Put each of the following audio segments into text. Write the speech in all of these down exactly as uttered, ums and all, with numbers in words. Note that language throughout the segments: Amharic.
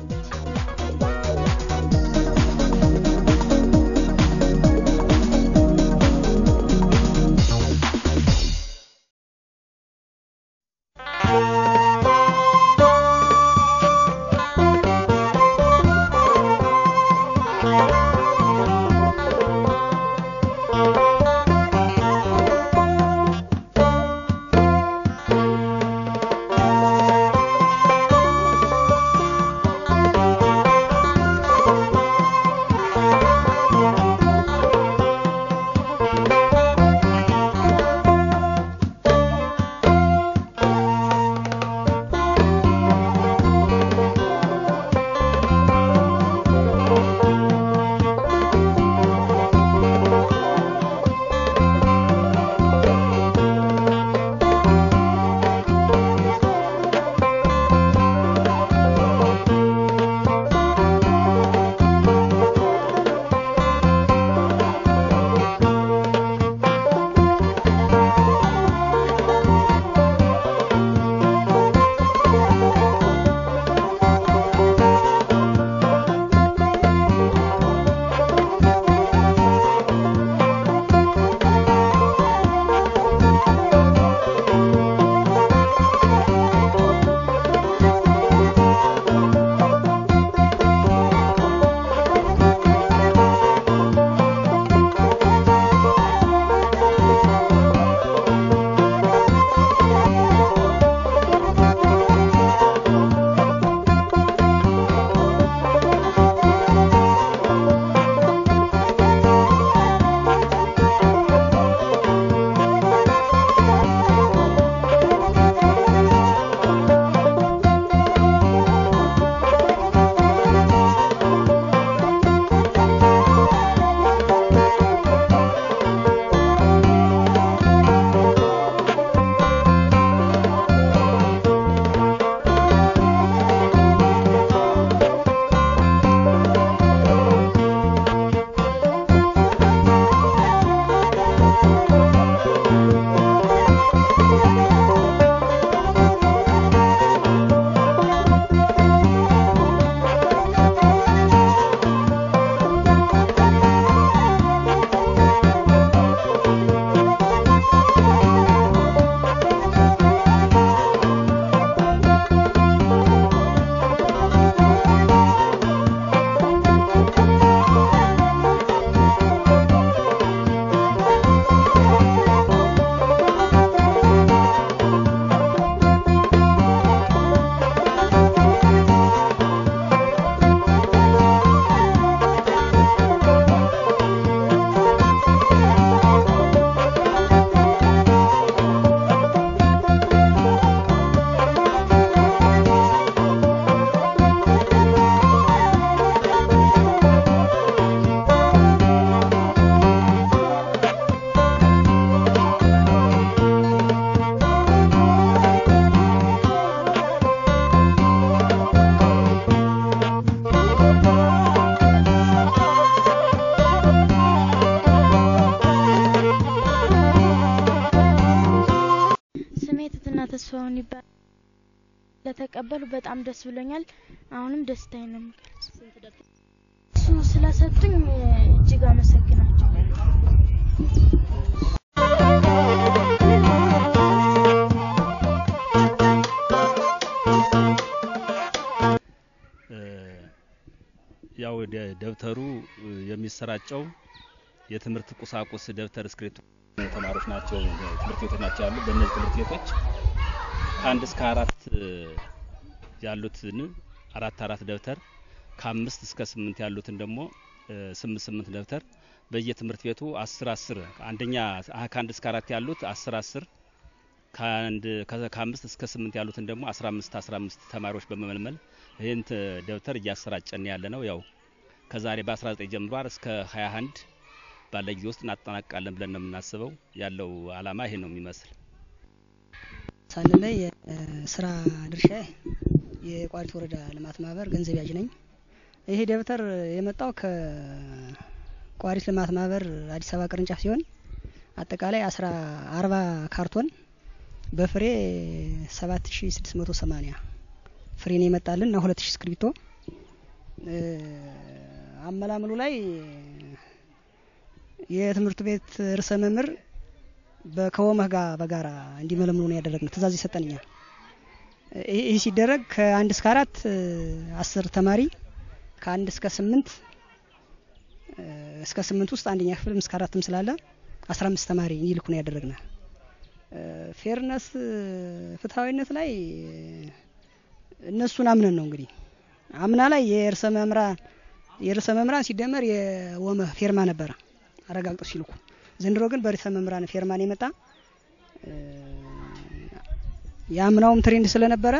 ተስፋውን ይባል ለተቀበሉ በጣም ደስ ብሎኛል። አሁንም ደስታዬን ነው የምገልጸው። እሱ ስለሰጡኝ እጅግ አመሰግናለሁ። ያው ደብተሩ የሚሰራጨው የትምህርት ቁሳቁስ ደብተር ስክሪፕት ተማሪዎች ናቸው ትምህርት ቤቶች ናቸው ያሉ በእነዚህ ትምህርት ቤቶች ከአንድ እስከ አራት ያሉትን አራት አራት ደብተር ከአምስት እስከ ስምንት ያሉትን ደግሞ ስምንት ስምንት ደብተር በየትምህርት ቤቱ አስር አስር አንደኛ ከአንድ እስከ አራት ያሉት አስር አስር ከአንድ ከአምስት እስከ ስምንት ያሉትን ደግሞ አስራ አምስት አስራ አምስት ተማሪዎች በመመልመል ይሄን ደብተር እያሰራጨን ያለ ነው። ያው ከዛሬ በ19 ጀምሮ እስከ ሃያ አንድ ባለ ጊዜ ውስጥ እናጠናቅቃለን ብለን ነው የምናስበው። ያለው አላማ ይሄ ነው የሚመስል። ሳንለይ ስራ ድርሻ የቋሪት ወረዳ ልማት ማህበር ገንዘብ ያጅ ነኝ። ይሄ ደብተር የመጣው ከቋሪት ልማት ማህበር አዲስ አበባ ቅርንጫፍ ሲሆን አጠቃላይ አርባ ካርቶን በፍሬ ሰባት ሺህ ስድስት መቶ ሰማንያ ፍሬ ነው የመጣልን እና ሁለት ሺህ እስክሪብቶ አመላምሉ ላይ የትምህርት ቤት ርዕሰ መምህር በከወመህ ጋር በጋራ እንዲመለምሉ ነው ያደረግነው። ትእዛዝ ይሰጠንኛል። ይህ ሲደረግ ከአንድ እስከ አራት አስር ተማሪ ከአንድ እስከ ስምንት እስከ ስምንት ውስጥ አንደኛ ክፍልም እስከ አራትም ስላለ አስራ አምስት ተማሪ ይልኩ ነው ያደረግነው። ፌርነስ ፍትሃዊነት ላይ እነሱን አምነን ነው እንግዲህ አምና ላይ የርዕሰ መምህራን የርዕሰ መምህራን ሲደመር የወመህ ፌርማ ነበር አረጋግጠው ሲልኩ። ዘንድሮ ግን በርዕሰ መምህራን ፌርማን የመጣ ያምናውም ትሬንድ ስለነበረ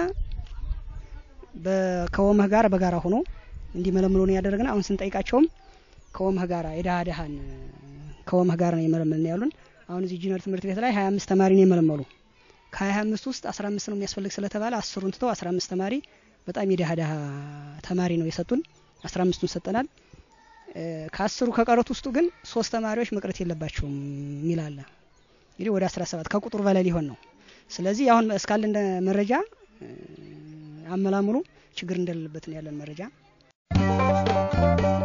በከወመህ ጋር በጋራ ሆኖ እንዲመለምሉ ነው ያደረግነው። አሁን ስንጠይቃቸውም ከወመህ ጋር የዳሃዳሃን ከወመህ ጋር ነው የመለመልን ያሉን። አሁን እዚህ ጂነር ትምህርት ቤት ላይ ሀያ አምስት ተማሪ ነው የመለመሉ። ከሀያ አምስት ውስጥ አስራ አምስት ነው የሚያስፈልግ ስለተባለ አስሩን ትተው አስራ አምስት ተማሪ በጣም የዳሃዳሃ ተማሪ ነው የሰጡን። አስራ አምስቱን ሰጠናል። ከአስሩ ከቀሩት ውስጥ ግን ሶስት ተማሪዎች መቅረት የለባቸውም ይላል። እንግዲህ ወደ አስራ ሰባት ከቁጥሩ በላይ ሊሆን ነው። ስለዚህ አሁን እስካለን መረጃ አመላምሉ ችግር እንደሌለበት ነው ያለን መረጃ።